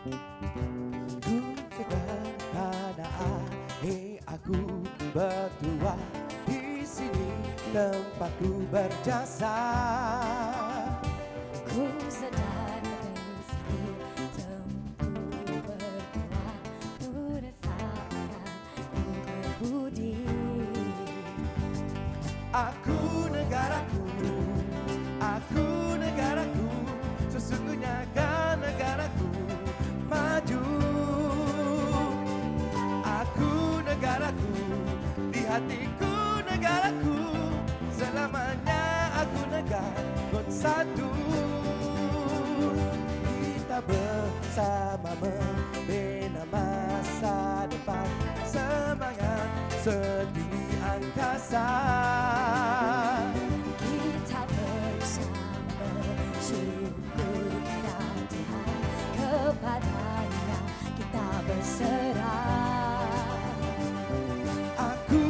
Ku sederhana, aku bertua di sini tempatku berjasa. Ku sedar di sini tempuh berdua, ku rasakan ku berbudi. Aku negaraku, sesungguhnya kan negaraku maju. Aku negaraku, di hatiku negaraku, selamanya aku negara bersatu. Kita bersama membina masa depan, semangat setinggi angkasa. Kita bersama bersyukur kepada Tuhan, kepadanya kita berserah. Aku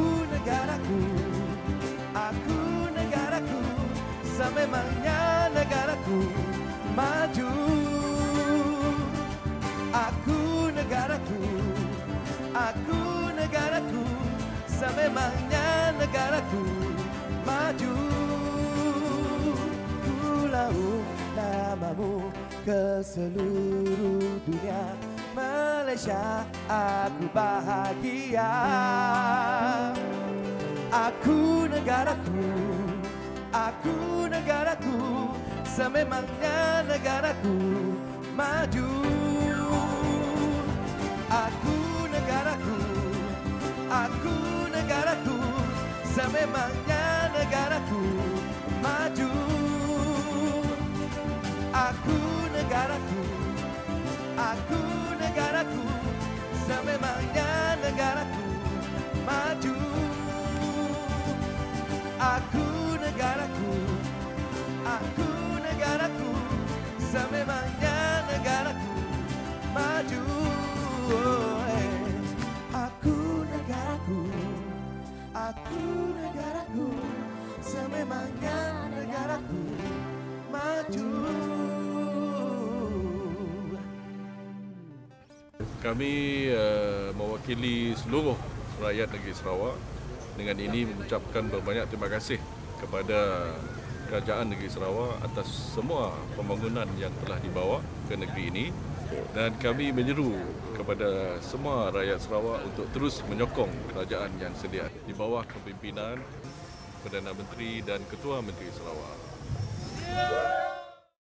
negaraku, sememangnya negaraku maju. Aku negaraku, sememangnya negaraku maju. Ku laung namamu ke seluruh dunia, Malaysia aku bahagia. Aku negaraku, sememangnya negaraku maju. Aku negaraku, sememangnya negaraku maju. Aku negaraku, sememangnya negaraku maju. Aku negaraku, sememangnya negaraku maju. Aku negaraku, sememangnya negaraku maju. Kami mewakili seluruh rakyat negeri Sarawak dengan ini mengucapkan berbanyak terima kasih kepada Kerajaan Negeri Sarawak atas semua pembangunan yang telah dibawa ke negeri ini, dan kami menyeru kepada semua rakyat Sarawak untuk terus menyokong kerajaan yang sedia di bawah kepimpinan Perdana Menteri dan Ketua Menteri Sarawak.